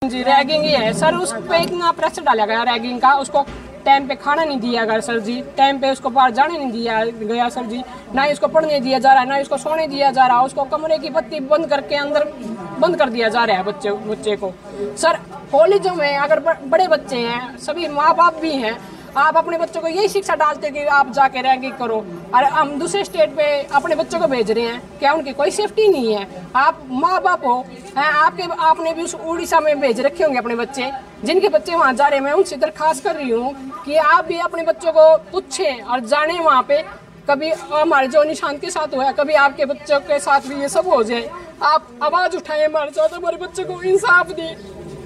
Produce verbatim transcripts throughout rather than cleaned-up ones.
जी ragging ही है sir, उस पे इतना प्रेशर डाला गया रैगिंग का, उसको टाइम पे खाना नहीं दिया गया सर जी, टाइम पे उसको बाहर जाने नहीं दिया गया सर जी, ना इसको पढ़ने दिया जा रहा है, ना इसको सोने दिया जा रहा है, उसको कमरे की बत्ती बंद करके अंदर बंद कर दिया जा रहा है बच्चे बच्चे को। सर कॉलेजों में अगर बड़े बच्चे हैं, सभी माँ बाप भी हैं, आप अपने बच्चों को यही शिक्षा डालते कि आप जाके रैगिंग करो, और हम दूसरे स्टेट पे अपने बच्चों को भेज रहे हैं, क्या उनकी कोई सेफ्टी नहीं है? आप माँ बाप हो हैं, आपके आपने भी उस उड़ीसा में भेज रखे होंगे अपने बच्चे, जिनके बच्चे वहाँ जा रहे हैं। मैं उनसे दरखास्त कर रही हूँ कि आप भी अपने बच्चों को पूछें और जाने वहाँ पे, कभी हमारे जो निशांत के साथ हुआ है, कभी आपके बच्चों के साथ भी ये सब हो जाए, आप आवाज उठाएं हमारे साथ, हमारे बच्चों को इंसाफ दें।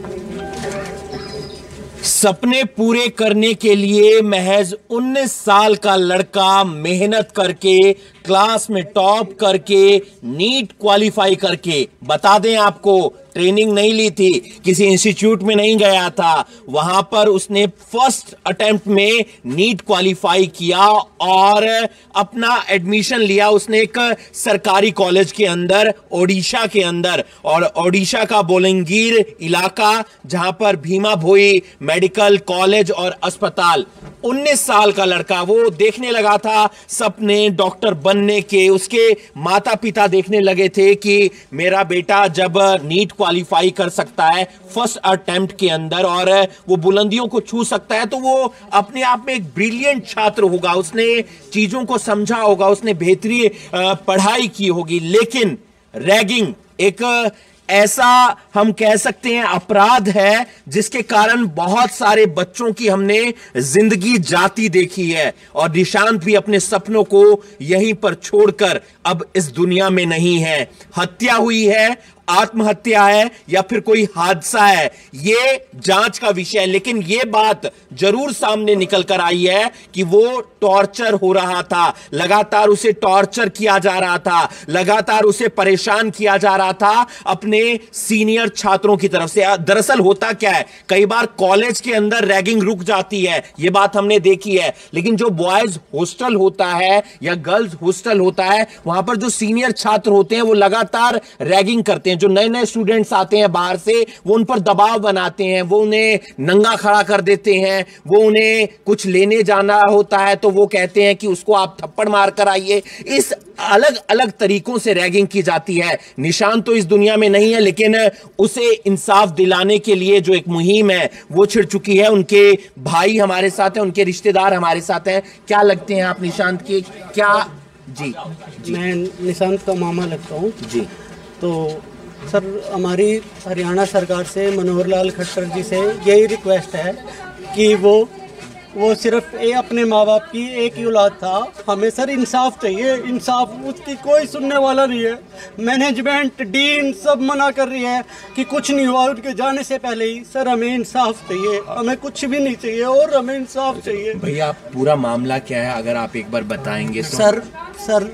सपने पूरे करने के लिए महज उन्नीस साल का लड़का मेहनत करके, क्लास में टॉप करके, नीट क्वालिफाई करके, बता दें आपको ट्रेनिंग नहीं ली थी, किसी इंस्टीट्यूट में नहीं गया था, वहां पर उसने फर्स्ट अटेम्प्ट में नीट क्वालिफाई किया और अपना एडमिशन लिया उसने एक सरकारी कॉलेज के अंदर, ओडिशा के अंदर, और ओडिशा का बोलंगीर इलाका जहां पर भीमा भोई मेडिकल कॉलेज और अस्पताल। उन्नीस साल का लड़का, वो देखने लगा था सपने डॉक्टर बनने के, उसके माता पिता देखने लगे थे कि मेरा बेटा जब नीट क्वालिफाई कर सकता है फर्स्ट अटेम्प्ट के अंदर और वो बुलंदियों को छू सकता है, तो वो अपने आप में एक ब्रिलियंट छात्र होगा, उसने चीजों को समझा होगा, उसने बेहतरीन पढ़ाई की होगी। लेकिन रैगिंग एक ऐसा हम कह सकते हैं अपराध है जिसके कारण बहुत सारे बच्चों की हमने जिंदगी जाती देखी है, और निशांत भी अपने सपनों को यहीं पर छोड़कर अब इस दुनिया में नहीं है। हत्या हुई है, आत्महत्या है या फिर कोई हादसा है, ये जांच का विषय है। लेकिन ये बात जरूर सामने निकल कर आई है कि वो टॉर्चर हो रहा था, लगातार उसे टॉर्चर किया जा रहा था, लगातार उसे परेशान किया जा रहा था अपने सीनियर छात्रों की तरफ से। दरअसल होता क्या है, कई बार कॉलेज के अंदर रैगिंग रुक जाती है, ये बात हमने देखी है, लेकिन जो बॉयज हॉस्टल होता है या गर्ल्स हॉस्टल होता है, वहां पर जो सीनियर छात्र होते हैं वो लगातार रैगिंग करते हैं। जो नए नए स्टूडेंट्स आते हैं बाहर से, वो उन पर दबाव बनाते हैं, वो उन्हें नंगा खड़ा कर देते हैं, वो उन्हें कुछ लेने जाना होता है तो वो कहते हैं कि उसको आप थप्पड़ मार कर आइए। इस अलग अलग तरीकों से रैगिंग की जाती है। निशान तो इस दुनिया में नहीं है, लेकिन उसे इंसाफ दिलाने के लिए जो एक मुहिम है वो छिड़ चुकी है। उनके भाई हमारे साथ हैं, उनके रिश्तेदार हमारे साथ हैं। क्या लगते हैं आप निशांत के? क्या जी, जी। मैं निशांत का मामा लगता हूँ जी। तो सर, हमारी हरियाणा सरकार से, मनोहर लाल खट्टर जी से यही रिक्वेस्ट है कि वो वो सिर्फ ए अपने माँ बाप की एक ही औलाद था, हमें सर इंसाफ चाहिए। इंसाफ, उसकी कोई सुनने वाला नहीं है। मैनेजमेंट, डीन सब मना कर रही है कि कुछ नहीं हुआ उनके जाने से पहले ही। सर हमें इंसाफ चाहिए, हमें कुछ भी नहीं चाहिए और हमें इंसाफ चाहिए। भैया पूरा मामला क्या है, अगर आप एक बार बताएंगे तो। सर सर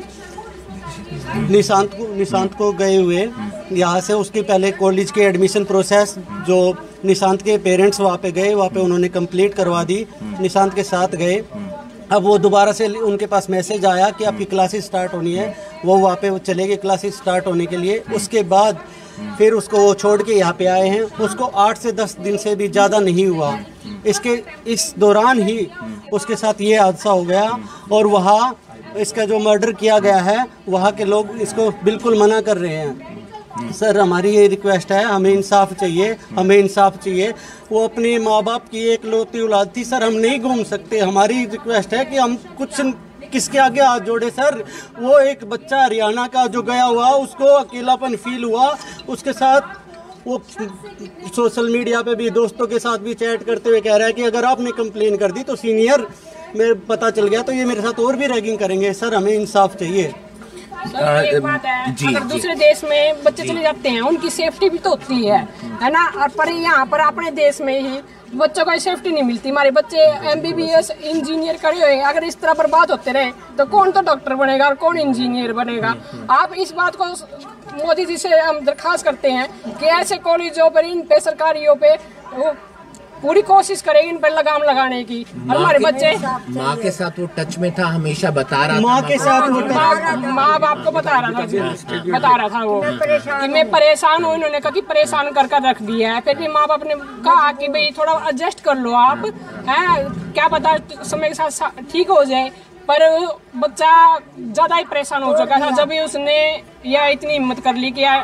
निशांत को निशांत को गए हुए यहाँ से, उसके पहले कॉलेज के एडमिशन प्रोसेस जो निशांत के पेरेंट्स वहाँ पे गए, वहाँ पे उन्होंने कंप्लीट करवा दी, निशांत के साथ गए। अब वो दोबारा से उनके पास मैसेज आया कि आपकी क्लासेस स्टार्ट होनी है, वो वहाँ पे वो चले गए क्लासेस स्टार्ट होने के लिए। उसके बाद फिर उसको वो छोड़ के यहाँ पे आए हैं। उसको आठ से दस दिन से भी ज़्यादा नहीं हुआ, इसके इस दौरान ही उसके साथ ये हादसा हो गया। और वहाँ इसका जो मर्डर किया गया है, वहाँ के लोग इसको बिल्कुल मना कर रहे हैं। सर हमारी ये रिक्वेस्ट है, हमें इंसाफ चाहिए, हमें इंसाफ चाहिए। वो अपने माँ बाप की एक लौती औलाद थी सर, हम नहीं घूम सकते। हमारी रिक्वेस्ट है कि हम कुछ किसके आगे हाथ जोड़े सर। वो एक बच्चा हरियाणा का जो गया हुआ, उसको अकेलापन फील हुआ, उसके साथ वो सोशल मीडिया पे भी दोस्तों के साथ भी चैट करते हुए कह रहा है कि अगर आपने कंप्लेन कर दी तो सीनियर मेरे पता चल गया तो ये मेरे साथ और भी रैगिंग करेंगे। सर हमें इंसाफ चाहिए। सर एक बात है, जी, अगर जी, दूसरे देश में बच्चे चले जाते हैं, उनकी सेफ्टी भी तो होती है, है ना। और पर यहाँ पर अपने देश में ही बच्चों को सेफ्टी नहीं मिलती। हमारे बच्चे एमबीबीएस इंजीनियर करे हुए, अगर इस तरह बर्बाद होते रहे तो कौन तो डॉक्टर बनेगा और कौन इंजीनियर बनेगा। आप इस बात को मोदी जी से हम दरखास्त करते हैं कि ऐसे कॉलेजों पर, इन पे, सरकारियों पे वो पूरी कोशिश करेगी इन पर लगाम लगाने की। और हमारे बच्चे माँ के साथ वो टच में था, हमेशा बता रहा था माँ के साथ वो माँ बाप को बता रहा था जी, बता रहा था वो कि मैं परेशान हूँ। इन्होंने कहा कि परेशान कर कर रख दिया है। फिर भी माँ बाप ने कहा कि भाई थोड़ा एडजस्ट कर लो आप, हैं क्या पता समय के साथ ठीक हो जाए। पर बच्चा ज्यादा ही परेशान हो चुका था जब भी उसने यह इतनी हिम्मत कर ली कि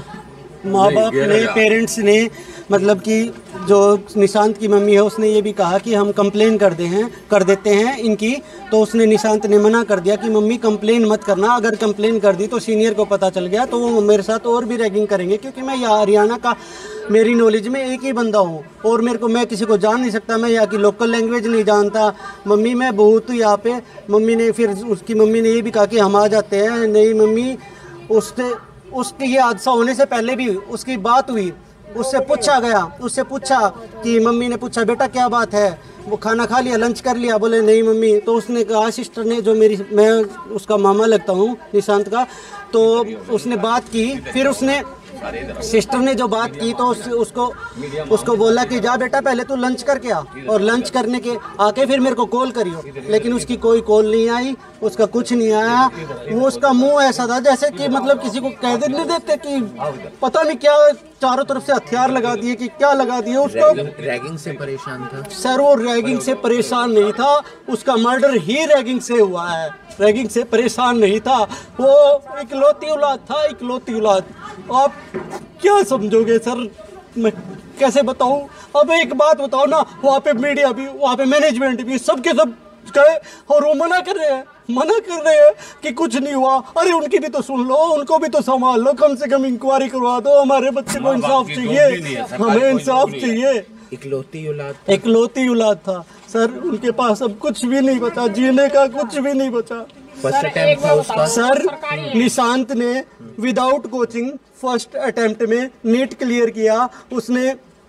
माँ बाप ने, पेरेंट्स ने, मतलब कि जो निशांत की मम्मी है उसने ये भी कहा कि हम कंप्लेन कर दे हैं कर देते हैं इनकी। तो उसने निशांत ने मना कर दिया कि मम्मी कंप्लेन मत करना, अगर कंप्लेन कर दी तो सीनियर को पता चल गया तो वो मेरे साथ और भी रैगिंग करेंगे, क्योंकि मैं यहाँ हरियाणा का, मेरी नॉलेज में एक ही बंदा हूँ और मेरे को, मैं किसी को जान नहीं सकता, मैं यहाँ की लोकल लैंग्वेज नहीं जानता। मम्मी मैं बहुत यहाँ पे, मम्मी ने फिर उसकी मम्मी ने ये भी कहा कि हम आ जाते हैं। नहीं मम्मी, उसने उसके ये हादसा होने से पहले भी उसकी बात हुई, उससे पूछा गया, उससे पूछा कि मम्मी ने पूछा बेटा क्या बात है, वो खाना खा लिया, लंच कर लिया, बोले नहीं मम्मी। तो उसने कहा, सिस्टर ने, जो मेरी, मैं उसका मामा लगता हूँ निशांत का, तो उसने बात की। फिर उसने सिस्टर ने जो बात की तो उस, उसको उसको बोला कि जा बेटा पहले तू लंच करके आ, और लंच करने के आके फिर मेरे को कॉल करियो। लेकिन उसकी कोई कॉल नहीं आई, उसका कुछ नहीं आया। वो उसका मुंह ऐसा था जैसे कि मतलब किसी को कह दे नहीं देते कि पता नहीं क्या, चारों तरफ से हथियार लगा दिए कि क्या लगा दिए उसको। रैगिंग से परेशान था सर, वो रैगिंग से परेशान नहीं था, उसका मर्डर ही रैगिंग से हुआ है, रैगिंग से परेशान नहीं था। वो इकलौती औलाद था, इकलौती औलाद। आप क्या समझोगे सर, मैं कैसे बताऊं? अब एक बात बताओ ना, वहाँ पे मीडिया भी, वहाँ पे मैनेजमेंट भी, सबके सब गए और वो मना कर रहे हैं, मना कर रहे हैं कि कुछ नहीं हुआ। अरे उनकी भी तो सुन लो, उनको भी तो संभाल लो, कम से कम इंक्वायरी करवा दो। हमारे बच्चे को इंसाफ चाहिए, हमें इंसाफ चाहिए। इकलौती औलाद, इकलौती औलाद था सर, उनके पास अब कुछ भी नहीं बचा, जीने का कुछ भी नहीं बचा। फर्स्ट अटेम्प्ट था उसका सर, निशांत ने विदाउट कोचिंग फर्स्ट अटेम्प्ट में नीट क्लियर किया। उसने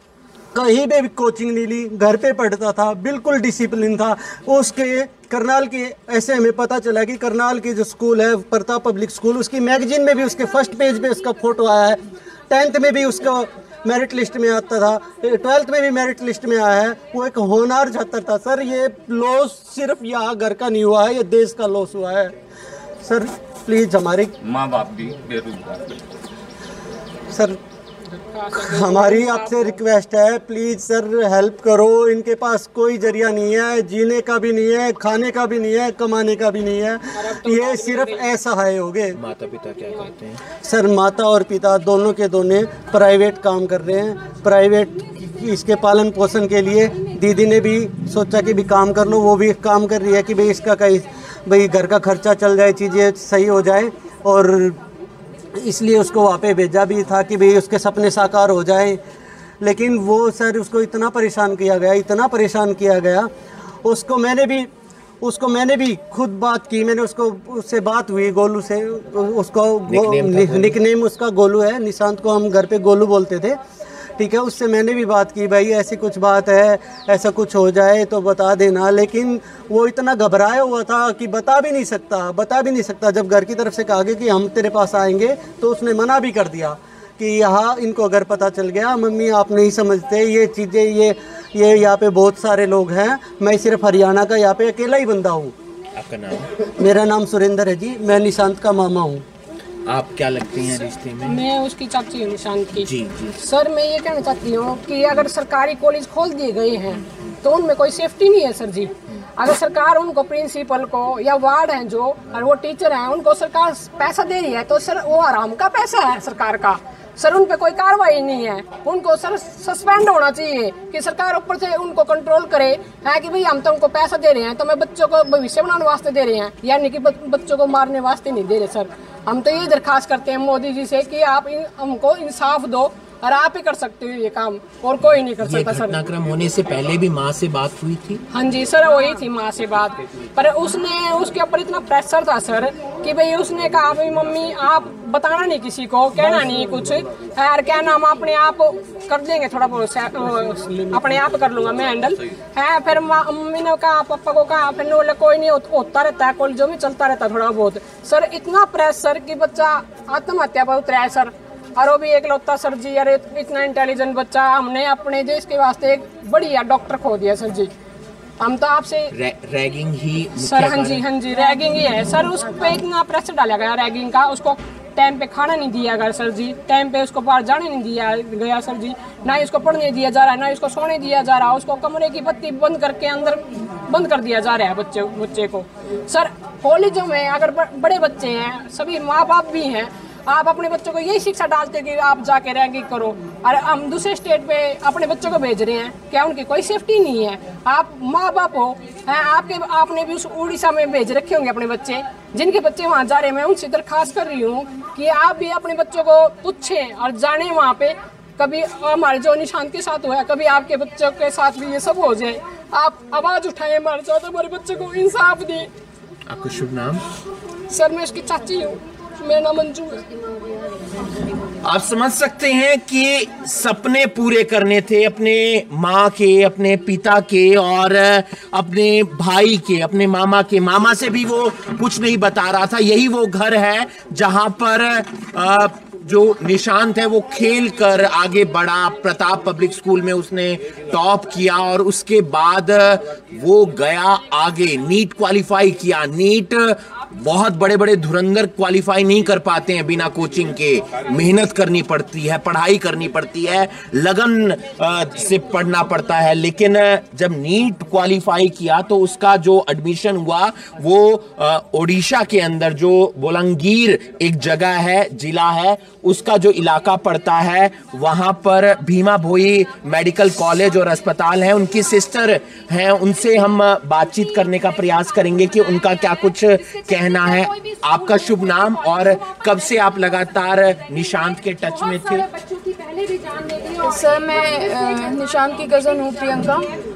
कहीं पे भी कोचिंग नहीं ली, घर पे पढ़ता था, बिल्कुल डिसिप्लिन था। उसके करनाल के, ऐसे हमें पता चला कि करनाल की जो स्कूल है प्रताप पब्लिक स्कूल, उसकी मैगजीन में भी उसके फर्स्ट पेज पे उसका फोटो आया है। टेंथ में भी उसका मेरिट लिस्ट में आता था, ट्वेल्थ में भी मेरिट लिस्ट में आया है। वो एक होनहार छात्र था सर। ये लॉस सिर्फ यहाँ घर का नहीं हुआ है, ये देश का लॉस हुआ है सर। प्लीज़ हमारे माँ बाप भी बेरोजगार सर, हमारी आपसे रिक्वेस्ट है, प्लीज़ सर हेल्प करो। इनके पास कोई जरिया नहीं है, जीने का भी नहीं है, खाने का भी नहीं है, कमाने का भी नहीं है। ये सिर्फ असहाय हो गए। माता पिता क्या करते हैं सर? माता और पिता दोनों के दोनों प्राइवेट काम कर रहे हैं। प्राइवेट इसके पालन पोषण के लिए दीदी ने भी सोचा कि भी काम कर लो, वो भी काम कर रही है कि भाई इसका कहीं भाई घर का खर्चा चल जाए, चीज़ें सही हो जाए। और इसलिए उसको वहाँ पे भेजा भी था कि भाई उसके सपने साकार हो जाए। लेकिन वो सर, उसको इतना परेशान किया गया, इतना परेशान किया गया। उसको मैंने भी उसको मैंने भी खुद बात की, मैंने उसको उससे बात हुई, गोलू से। उसको निकनेम उसका गोलू है, निशांत को हम घर पे गोलू बोलते थे, ठीक है। उससे मैंने भी बात की, भाई ऐसी कुछ बात है, ऐसा कुछ हो जाए तो बता देना। लेकिन वो इतना घबराया हुआ था कि बता भी नहीं सकता, बता भी नहीं सकता। जब घर की तरफ से कहा गया कि हम तेरे पास आएंगे तो उसने मना भी कर दिया कि यहाँ इनको अगर पता चल गया, मम्मी आप नहीं समझते ये चीज़ें, ये ये यहाँ पे बहुत सारे लोग हैं, मैं सिर्फ हरियाणा का यहाँ पे अकेला ही बंदा हूँ। आपका नाम? मेरा नाम सुरेंद्र है जी, मैं निशांत का मामा हूँ। आप क्या लगती हैं रिश्ते में? मैं उसकी चाची हूँ निशांत की। जी जी सर, मैं ये कहना चाहती हूँ कि अगर सरकारी कॉलेज खोल दिए गए हैं तो उनमें कोई सेफ्टी नहीं है सर जी। अगर सरकार उनको, प्रिंसिपल को या वार्ड हैं जो, और वो टीचर हैं, उनको सरकार पैसा दे रही है तो सर वो आराम का पैसा है सरकार का। सर उन पे कोई कार्रवाई नहीं है, उनको सर सस्पेंड होना चाहिए कि सरकार ऊपर से उनको कंट्रोल करे है कि भाई हम तो उनको पैसा दे रहे हैं तो मैं बच्चों को भविष्य बनाने वास्ते दे रहे हैं, यानी कि बच्चों को मारने वास्ते नहीं दे रहे। सर हम तो ये दरखास्त करते हैं मोदी जी से कि आप इन, हमको इंसाफ दो, और आप ही कर सकते हो ये काम, और कोई नहीं कर सकता। सर घटनाक्रम होने से पहले भी माँ से बात हुई थी? हाँ जी सर, वही थी माँ से बात, पर उसने, उसके ऊपर इतना प्रेशर था सर कि भाई उसने कहा भाई मम्मी आप बताना नहीं किसी को, कहना नहीं कुछ, यार क्या नाम अपने आप कर देंगे, थोड़ा बहुत अपने आप कर लूंगा मैं हैंडल है। फिर मम्मी ने कहा, पापा को कहा, फिर बोले कोई नहीं, होता रहता है, कॉलेजों में चलता रहता है थोड़ा बहुत। सर इतना प्रेशर कि बच्चा आत्महत्या पर उतरा है सर। और वो भी एक लौता सर जी। अरे इतना इंटेलिजेंट बच्चा, हमने अपने देश के वास्ते एक बढ़िया डॉक्टर खो दिया सर जी। हम तो आपसे रै, रैगिंग ही सर, हाँ जी हाँ जी रैगिंग ही है सर। उस पे इतना प्रेशर डाला गया रैगिंग का, उसको टाइम पे खाना नहीं दिया गया सर जी, टाइम पे उसको बाहर जाने नहीं दिया गया सर जी, ना ही उसको पढ़ने दिया जा रहा है, ना उसको सोने दिया जा रहा है। उसको कमरे की बत्ती बंद करके अंदर बंद कर दिया जा रहा है बच्चे बच्चे को सर। कॉलेजों में अगर बड़े बच्चे हैं, सभी माँ बाप भी हैं, आप अपने बच्चों को यही शिक्षा डालते कि आप जाके रैगिंग करो, और हम दूसरे स्टेट पे अपने बच्चों को भेज रहे हैं, क्या उनकी कोई सेफ्टी नहीं है? आप माँ बाप हो हैं, आपके आपने भी उस उड़ीसा में भेज रखे होंगे अपने बच्चे, जिनके बच्चे वहाँ जा रहे हैं। मैं उनसे दरखास्त कर रही हूँ कि आप भी अपने बच्चों को पूछें और जाने वहाँ पे। कभी हमारे जो निशांत के साथ हुआ है, कभी आपके बच्चों के साथ भी ये सब हो जाए, आप आवाज़ उठाएं हमारे साथ, हमारे बच्चे को इंसाफ दें। आपका शुभ नाम? सर मैं उसकी चाची हूँ, मेरा नाम मंजू है। आप समझ सकते हैं कि सपने पूरे करने थे अपने माँ के, अपने पिता के और अपने भाई के, अपने मामा के। मामा से भी वो कुछ नहीं बता रहा था। यही वो घर है जहां पर आ, जो निशांत है वो खेल कर आगे बढ़ा। प्रताप पब्लिक स्कूल में उसने टॉप किया और उसके बाद वो गया आगे, नीट क्वालिफाई किया। नीट बहुत बड़े बड़े धुरंधर क्वालिफाई नहीं कर पाते हैं बिना कोचिंग के। मेहनत करनी पड़ती है, पढ़ाई करनी पड़ती है, लगन से पढ़ना पड़ता है। लेकिन जब नीट क्वालिफाई किया तो उसका जो एडमिशन हुआ वो ओडिशा के अंदर जो बोलांगीर एक जगह है, जिला है, उसका जो इलाका पड़ता है, वहां पर भीमा भोई मेडिकल कॉलेज और अस्पताल है। उनकी सिस्टर हैं, उनसे हम बातचीत करने का प्रयास करेंगे कि उनका क्या कुछ कहना है। आपका शुभ नाम और कब से आप लगातार निशांत के टच में थे? सर मैं निशांत की कज़न हूँ, प्रियंका।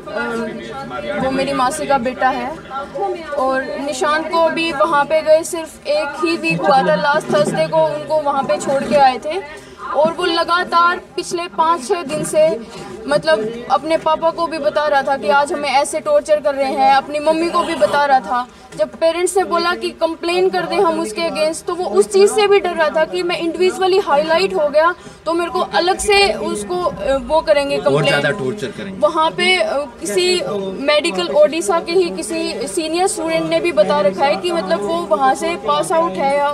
वो मेरी मासी का बेटा है और निशांत को भी वहाँ पे गए सिर्फ एक ही वीक हुआ था। लास्ट थर्सडे को उनको वहाँ पे छोड़ के आए थे और वो लगातार पिछले पाँच छः दिन से मतलब अपने पापा को भी बता रहा था कि आज हमें ऐसे टॉर्चर कर रहे हैं, अपनी मम्मी को भी बता रहा था। जब पेरेंट्स ने बोला कि कंप्लेन कर दें हम उसके अगेंस्ट, तो वो उस चीज़ से भी डर रहा था कि मैं इंडिविजुअली हाईलाइट हो गया तो मेरे को अलग से उसको वो करेंगे, कंप्लेन टॉर्चर करेंगे। वहाँ पे किसी मेडिकल ओडिशा के ही किसी सीनियर स्टूडेंट ने भी बता रखा है कि मतलब वो वहाँ से पास आउट है या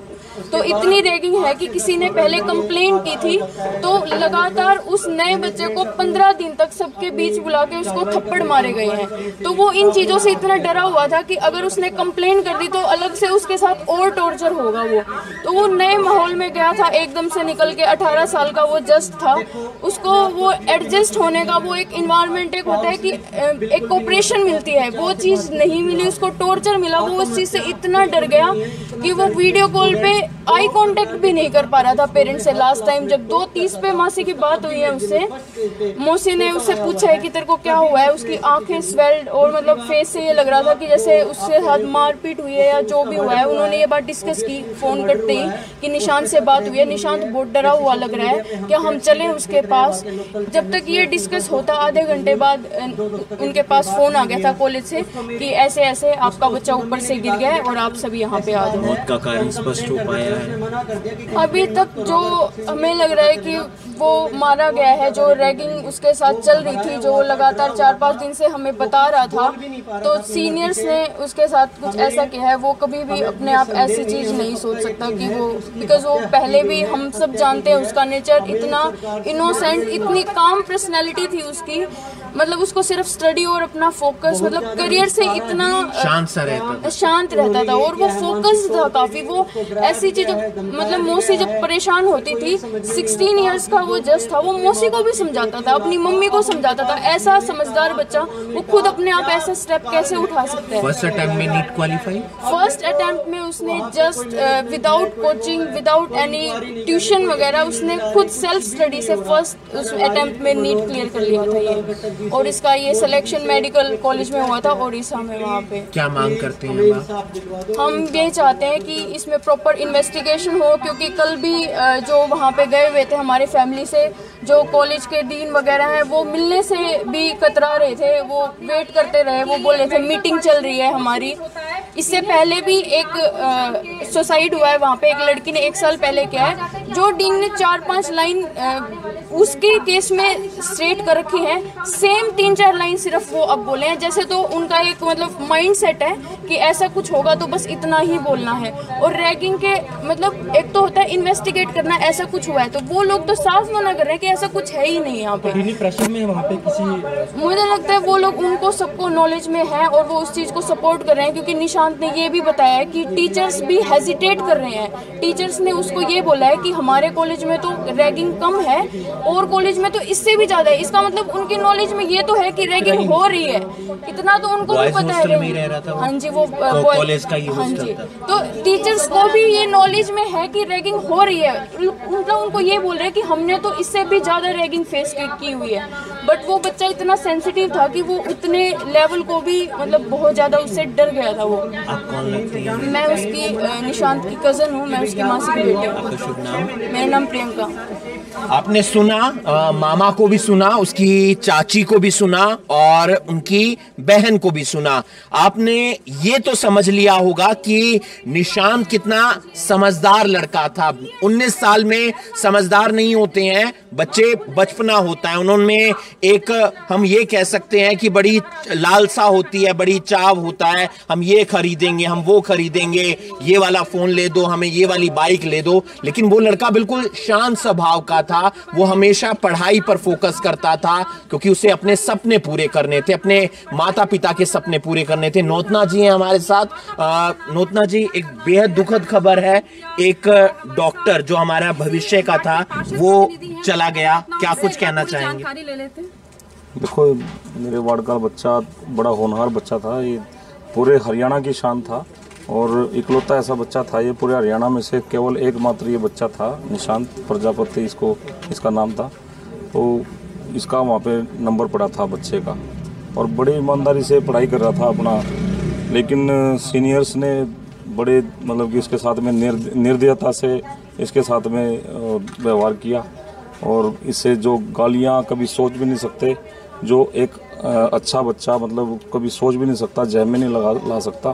तो इतनी रैगिंग है कि किसी ने पहले कंप्लेन की थी तो लगातार उस नए बच्चे को पंद्रह दिन तक सबके बीच बुला के उसको थप्पड़ मारे गए हैं। तो वो इन चीज़ों से इतना डरा हुआ था कि अगर उसने कंप्लेन कर दी तो अलग से उसके साथ और टॉर्चर होगा वो। तो वो नए माहौल में गया था, एकदम से निकल के, अठारह साल का वो जस्ट था, उसको वो एडजस्ट होने का वो एक इन्वायरमेंट एक होता है कि एक कोऑपरेशन मिलती है, वो चीज़ नहीं मिली उसको, टॉर्चर मिला। वो उस चीज़ से इतना डर गया कि वो वीडियो कॉल पे आई कांटेक्ट भी नहीं कर पा रहा था पेरेंट्स से। लास्ट टाइम जब दो तीस पे मासी की बात हुई है उससे, मौसी ने उससे पूछा है कि तेरे को क्या हुआ है, उसकी आंखें स्वेल्ड और मतलब फेस से ये लग रहा था कि जैसे उसके साथ मारपीट हुई है या जो भी हुआ है। उन्होंने ये बात डिस्कस की फोन करते ही कि निशांत से बात हुई है, निशांत बहुत डरा हुआ लग रहा है, क्या हम चलें उसके पास। जब तक ये डिस्कस होता आधे घंटे बाद उनके पास फोन आ गया था कॉलेज से कि ऐसे ऐसे आपका बच्चा ऊपर से गिर गया है और आप सभी यहाँ पे आ जाओ। मौत का कारण स्पष्ट हो पाया है? अभी तक जो हमें लग रहा है कि वो मारा गया है, जो रैगिंग उसके साथ चल रही थी, जो लगातार चार पाँच दिन से हमें बता रहा था, तो सीनियर्स ने उसके साथ कुछ ऐसा किया है। वो कभी भी अपने आप ऐसी चीज़ नहीं सोच सकता कि वो, बिकॉज वो पहले भी हम सब जानते हैं उसका नेचर इतना इनोसेंट, इतनी काम पर्सनैलिटी थी उसकी, मतलब उसको सिर्फ स्टडी और अपना फोकस, मतलब करियर से इतना शांत सा रहता शांत रहता था और वो फोकस था काफ़ी। वो ऐसी चीज़, मतलब मौसी जब परेशान होती थी, सिक्सटीन इयर्स का वो जस्ट था, वो मौसी को भी समझाता था, अपनी मम्मी को समझाता था। ऐसा समझदार बच्चा वो खुद अपने आप ऐसा स्टेप कैसे उठा सकता है। फर्स्ट अटेम्प्ट में नीट क्वालिफाई फर्स्ट अटेम्प्ट में उसने just without coaching, without any tuition वगैरह, उसने खुद सेल्फ स्टडी से फर्स्ट उस अटेम्प्ट में नीट क्लियर कर लिया था ये। और इसका ये सिलेक्शन मेडिकल कॉलेज में हुआ था ओडिशा में। वहाँ पे क्या मांग करते हैं आप? हम ये चाहते हैं कि इसमें प्रॉपर इन्वेस्टिगेशन हो, क्योंकि कल भी जो वहाँ पे गए हुए थे हमारे फैमिली से, जो कॉलेज के डीन वगैरह हैं, वो मिलने से भी कतरा रहे थे, वो वेट करते रहे, वो बोल रहे थे मीटिंग चल रही है हमारी। इससे पहले भी एक सुसाइड हुआ है वहाँ पे, एक लड़की ने एक साल पहले किया है, जो डीन ने चार पांच लाइन उसके केस में स्ट्रेट कर रखी है, सेम तीन चार लाइन सिर्फ वो अब बोले हैं। जैसे तो उनका एक मतलब माइंड सेट है कि ऐसा कुछ होगा तो बस इतना ही बोलना है। और रैगिंग के मतलब एक तो होता है इन्वेस्टिगेट करना, ऐसा कुछ हुआ है तो वो लोग तो साफ मना कर रहे हैं कि ऐसा कुछ है ही नहीं यहाँ पे। प्रेशर में वहाँ पे किसी, मुझे लगता है वो लोग, उनको सबको नॉलेज में है और वो उस चीज को सपोर्ट कर रहे हैं, क्योंकि निशांत ने ये भी बताया है कि टीचर्स भी हेजिटेट कर रहे हैं। टीचर्स ने उसको ये बोला है कि हमारे कॉलेज में तो रैगिंग कम है और कॉलेज में तो इससे भी ज्यादा है। इसका मतलब उनकी नॉलेज में ये तो है कि रैगिंग हो रही है, इतना तो उनको भी पता है। हाँ जी, वो कॉलेज का ही हाँ जी, तो टीचर्स को भी ये नॉलेज में है कि रैगिंग हो रही है। उनका उनको ये बोल रहे हैं कि हमने तो इससे भी ज्यादा रैगिंग फेस की हुई है। बट वो बच्चा इतना सेंसिटिव था कि वो उतने लेवल को भी मतलब बहुत ज्यादा उससे डर गया था। वो आप कौन लगती हैं? मैं उसकी निशांत की कजन हूँ, मैं उसकी मासी की बेटी हूँ। आपका शुभ नाम? मेरा नाम प्रियंका। आपने सुना, आ, मामा को भी सुना, उसकी चाची को भी सुना और उनकी बहन को भी सुना। आपने ये तो समझ लिया होगा कि निशांत कितना समझदार लड़का था। उन्नीस साल में समझदार नहीं होते हैं बच्चे, बचपना होता है उनमें। एक हम ये कह सकते हैं कि बड़ी लालसा होती है, बड़ी चाव होता है, हम ये खरीदेंगे, हम वो खरीदेंगे, ये वाला फोन ले दो, हमें ये वाली बाइक ले दो। लेकिन वो लड़का बिल्कुल शांत स्वभाव का था। वो हमेशा पढ़ाई पर फोकस करता था क्योंकि उसे अपने सपने पूरे करने थे, अपने माता पिता के सपने पूरे करने थे। नोतना जी हैं हमारे साथ। आ, नोतना जी, एक बेहद दुखद खबर है। एक डॉक्टर जो हमारा भविष्य का था वो चला गया, क्या कुछ कहना चाहेंगे? देखो, मेरे वार्ड का बच्चा बड़ा होनहार बच्चा था। ये पूरे हरियाणा की शान था और इकलौता ऐसा बच्चा था ये पूरे हरियाणा में से, केवल एकमात्र ये बच्चा था, निशांत प्रजापति इसको इसका नाम था। तो इसका वहाँ पे नंबर पड़ा था बच्चे का और बड़ी ईमानदारी से पढ़ाई कर रहा था अपना। लेकिन सीनियर्स ने बड़े मतलब कि इसके साथ में निर्दयता से इसके साथ में व्यवहार किया और इससे जो गालियाँ कभी सोच भी नहीं सकते, जो एक अच्छा बच्चा मतलब कभी सोच भी नहीं सकता, जहन में नहीं लगा ला सकता,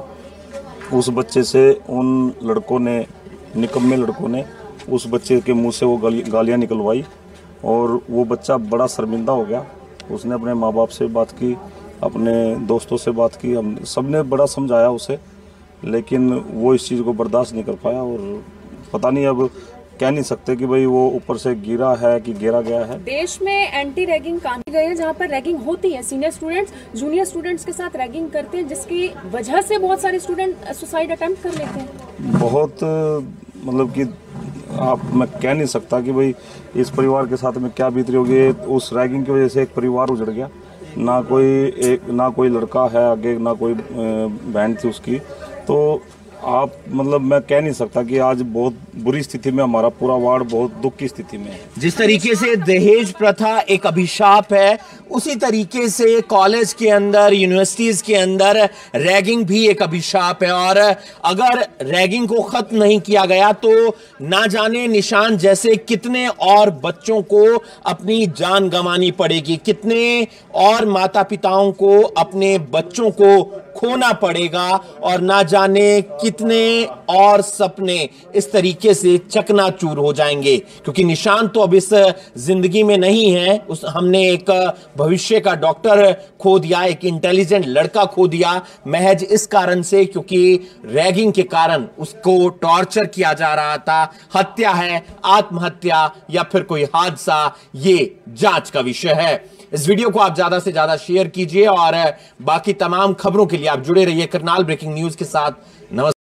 उस बच्चे से उन लड़कों ने, निकम्मे लड़कों ने उस बच्चे के मुंह से वो गाली गालियाँ निकलवाई और वो बच्चा बड़ा शर्मिंदा हो गया। उसने अपने माँ बाप से बात की, अपने दोस्तों से बात की, हम सब ने बड़ा समझाया उसे, लेकिन वो इस चीज़ को बर्दाश्त नहीं कर पाया और पता नहीं, अब कह नहीं सकते कि भाई वो ऊपर से गिरा है कि गिरा गया है। देश में एंटी रैगिंग कानून गए हैं जहाँ पर रैगिंग होती है, सीनियर स्टूडेंट्स जूनियर स्टूडेंट्स के साथ रैगिंग करते हैं, जिसकी वजह से बहुत सारे स्टूडेंट सुसाइड अटेम्प्ट कर लेते हैं। बहुत मतलब कि आप, मैं कह नहीं सकता कि भाई इस परिवार के साथ में क्या बीत रही होगी। उस रैगिंग की वजह से एक परिवार उजड़ गया, ना कोई एक ना कोई लड़का है आगे, ना कोई बहन थी उसकी। तो आप मतलब मैं कह नहीं सकता कि आज बहुत बुरी स्थिति में हमारा पूरा वार्ड बहुत दुख की स्थिति में है। जिस तरीके से दहेज प्रथा एक अभिशाप है, उसी तरीके से कॉलेज के अंदर, यूनिवर्सिटीज के अंदर रैगिंग भी एक अभिशाप है। और अगर रैगिंग को खत्म नहीं किया गया तो ना जाने निशान जैसे कितने और बच्चों को अपनी जान गंवानी पड़ेगी, कितने और माता पिताओं को अपने बच्चों को खोना पड़ेगा और ना जाने कितने और सपने इस तरीके से चकनाचूर हो जाएंगे। क्योंकि निशान तो अब इस जिंदगी में नहीं है, उस हमने एक भविष्य का डॉक्टर खो दिया, एक इंटेलिजेंट लड़का खो दिया, महज इस कारण से क्योंकि रैगिंग के कारण उसको टॉर्चर किया जा रहा था। हत्या है, आत्महत्या या फिर कोई हादसा, ये जांच का विषय है। इस वीडियो को आप ज्यादा से ज्यादा शेयर कीजिए और बाकी तमाम खबरों के लिए आप जुड़े रहिए करनाल ब्रेकिंग न्यूज के साथ। नमस्कार।